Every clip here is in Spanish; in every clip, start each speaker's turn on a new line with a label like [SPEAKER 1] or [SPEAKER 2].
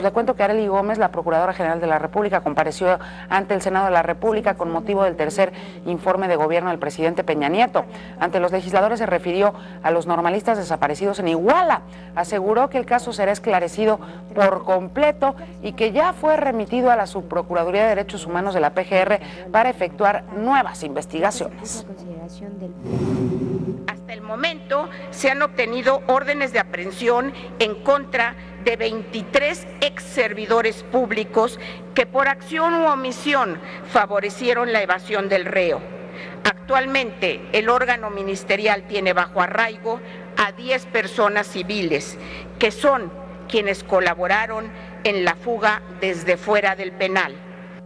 [SPEAKER 1] Le cuento que Arely Gómez, la Procuradora General de la República, compareció ante el Senado de la República con motivo del tercer informe de gobierno del presidente Peña Nieto. Ante los legisladores se refirió a los normalistas desaparecidos en Iguala. Aseguró que el caso será esclarecido por completo y que ya fue remitido a la Subprocuraduría de Derechos Humanos de la PGR para efectuar nuevas investigaciones.
[SPEAKER 2] Hasta el momento se han obtenido órdenes de aprehensión en contra de 23 ex servidores públicos que por acción u omisión favorecieron la evasión del reo. Actualmente el órgano ministerial tiene bajo arraigo a 10 personas civiles que son quienes colaboraron en la fuga desde fuera del penal.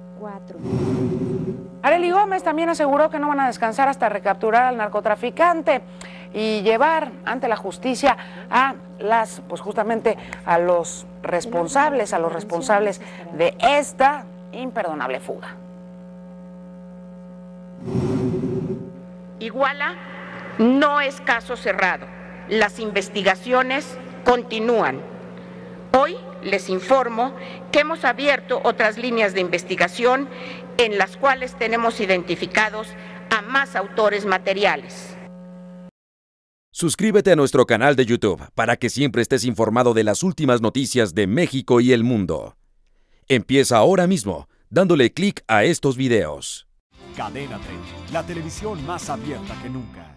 [SPEAKER 1] Arely Gómez también aseguró que no van a descansar hasta recapturar al narcotraficante y llevar ante la justicia a justamente a los responsables de esta imperdonable fuga.
[SPEAKER 2] Iguala no es caso cerrado. Las investigaciones continúan. Hoy les informo que hemos abierto otras líneas de investigación en las cuales tenemos identificados a más autores materiales.
[SPEAKER 3] Suscríbete a nuestro canal de YouTube para que siempre estés informado de las últimas noticias de México y el mundo. Empieza ahora mismo dándole clic a estos videos.
[SPEAKER 4] Cadena 30, la televisión más abierta que nunca.